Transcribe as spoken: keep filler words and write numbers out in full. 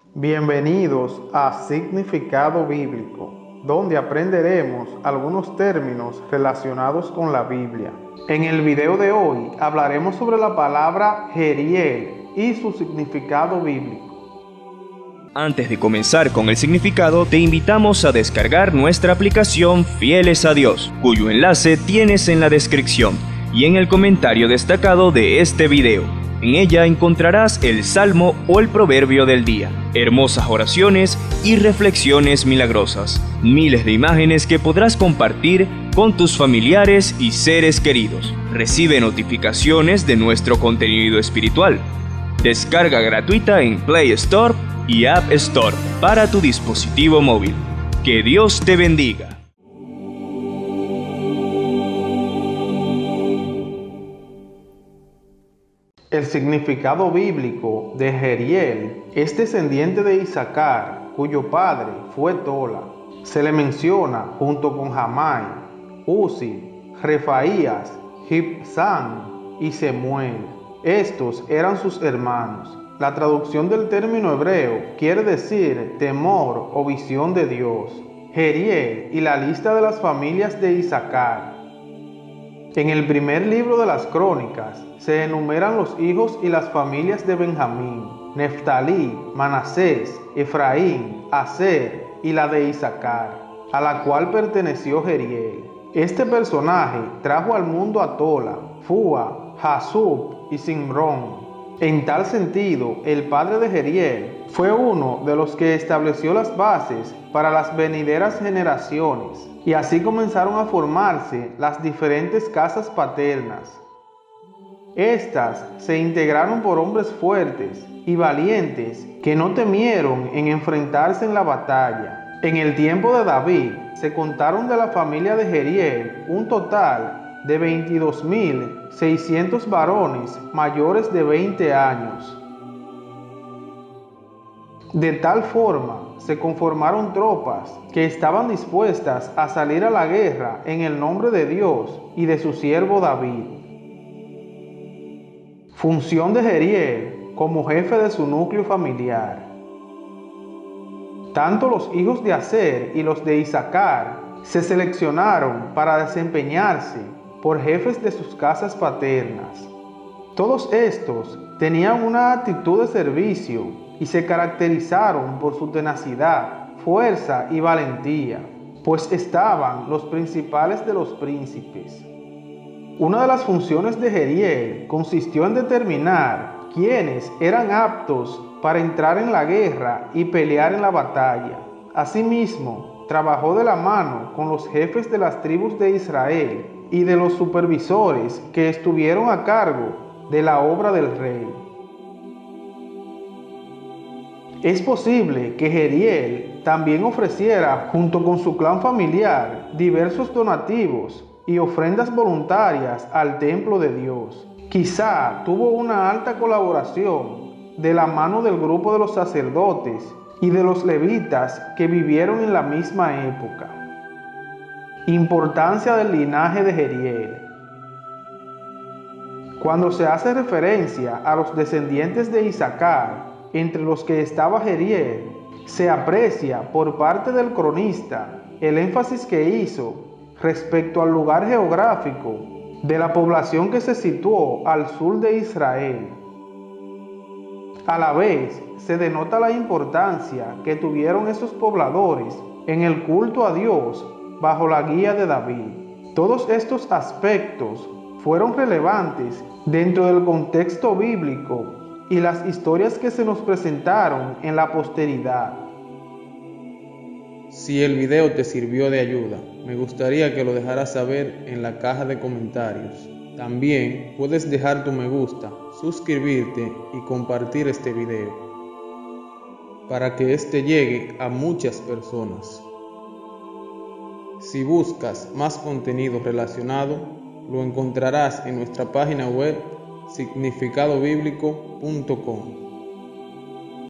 Bienvenidos a Significado Bíblico, donde aprenderemos algunos términos relacionados con la Biblia. En el video de hoy hablaremos sobre la palabra Jeriel y su significado bíblico. Antes de comenzar con el significado, te invitamos a descargar nuestra aplicación Fieles a Dios, cuyo enlace tienes en la descripción y en el comentario destacado de este video. En ella encontrarás el salmo o el proverbio del día, hermosas oraciones y reflexiones milagrosas, miles de imágenes que podrás compartir con tus familiares y seres queridos. Recibe notificaciones de nuestro contenido espiritual. Descarga gratuita en Play Store y App Store para tu dispositivo móvil. Que Dios te bendiga. El significado bíblico de Jeriel es descendiente de Isaacar, cuyo padre fue Tola. Se le menciona junto con Jamai, Uzi, Refaías, Jibsán y Semuel. Estos eran sus hermanos. La traducción del término hebreo quiere decir temor o visión de Dios. Jeriel y la lista de las familias de Isaacar. En el primer libro de las Crónicas se enumeran los hijos y las familias de Benjamín, Neftalí, Manasés, Efraín, Aser y la de Isaacar, a la cual perteneció Jeriel. Este personaje trajo al mundo a Tola, Fúa, Jasub y Simrón. En tal sentido, el padre de Jeriel fue uno de los que estableció las bases para las venideras generaciones, y así comenzaron a formarse las diferentes casas paternas. Estas se integraron por hombres fuertes y valientes que no temieron en enfrentarse en la batalla. En el tiempo de David se contaron de la familia de Jeriel un total de veintidós mil seiscientos varones mayores de veinte años. De tal forma se conformaron tropas que estaban dispuestas a salir a la guerra en el nombre de Dios y de su siervo David. Función de Jeriel como jefe de su núcleo familiar. Tanto los hijos de Aser y los de Isaacar se seleccionaron para desempeñarse por jefes de sus casas paternas. Todos estos tenían una actitud de servicio y se caracterizaron por su tenacidad, fuerza y valentía, pues estaban los principales de los príncipes. Una de las funciones de Jeriel consistió en determinar quiénes eran aptos para entrar en la guerra y pelear en la batalla. Asimismo, trabajó de la mano con los jefes de las tribus de Israel y de los supervisores que estuvieron a cargo de la obra del rey. Es posible que Jeriel también ofreciera, junto con su clan familiar, diversos donativos y ofrendas voluntarias al templo de Dios. Quizá tuvo una alta colaboración de la mano del grupo de los sacerdotes y de los levitas que vivieron en la misma época. Importancia del linaje de Jeriel. Cuando se hace referencia a los descendientes de Isaacar, entre los que estaba Jeriel, se aprecia por parte del cronista el énfasis que hizo respecto al lugar geográfico de la población que se situó al sur de Israel. A la vez, se denota la importancia que tuvieron esos pobladores en el culto a Dios bajo la guía de David. Todos estos aspectos fueron relevantes dentro del contexto bíblico y las historias que se nos presentaron en la posteridad. Si el video te sirvió de ayuda, me gustaría que lo dejaras saber en la caja de comentarios. También puedes dejar tu me gusta, suscribirte y compartir este video para que este llegue a muchas personas. Si buscas más contenido relacionado, lo encontrarás en nuestra página web significado bíblico punto com.